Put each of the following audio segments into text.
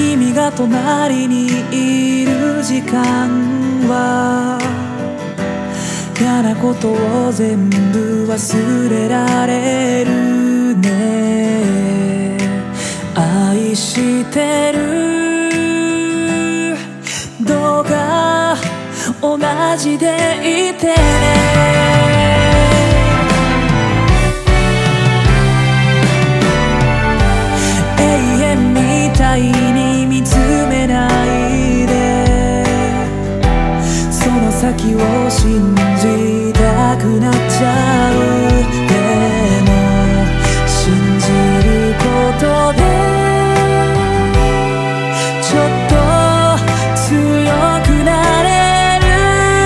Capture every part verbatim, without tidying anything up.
君が隣にいる時間は嫌なことを全部忘れられるね。愛してる、どうか同じでいてね。みたいに見つめないで、その先を信じたくなっちゃう。でも信じることでちょっと強くなれる。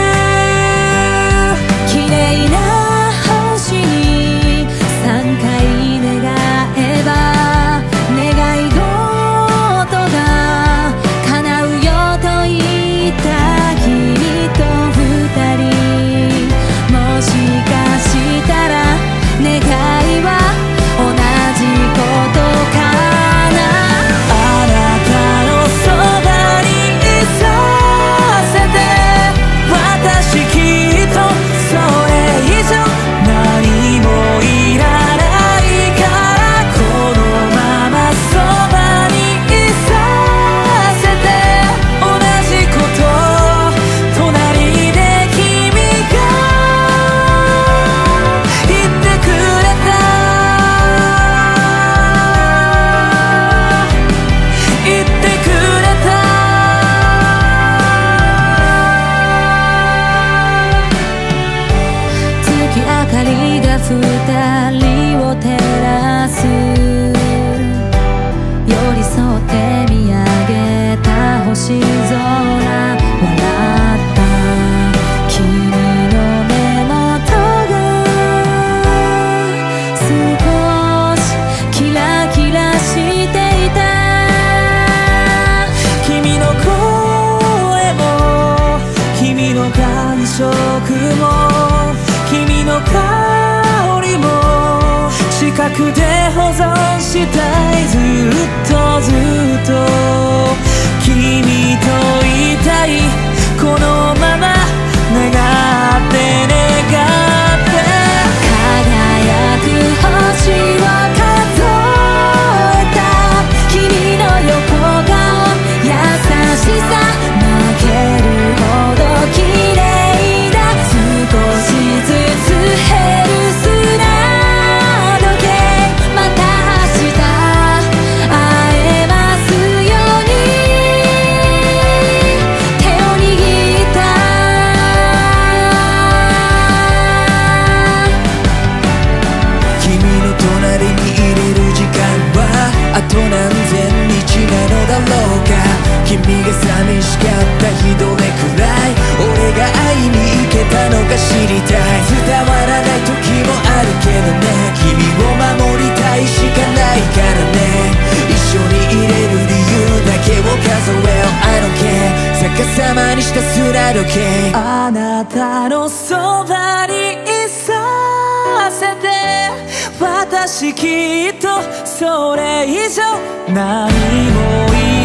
綺麗な星にさんかい願えば近くで保存したい、ずっとずっと君といたい、このまま願って願って輝く星を数えた君の横顔、優しさ負けるほど綺麗だ、少しずつ減る砂あと何千日なのだろうか。君が寂しかった日どれくらい俺が会いに行けたのか知りたい。伝わらない時もあるけどね、君を守りたいしかないからね。一緒にいれる理由だけを数えよう I don't care、 逆さまにしたすら時計、あなたのそばにいさせて、私きっとそれ以上何もい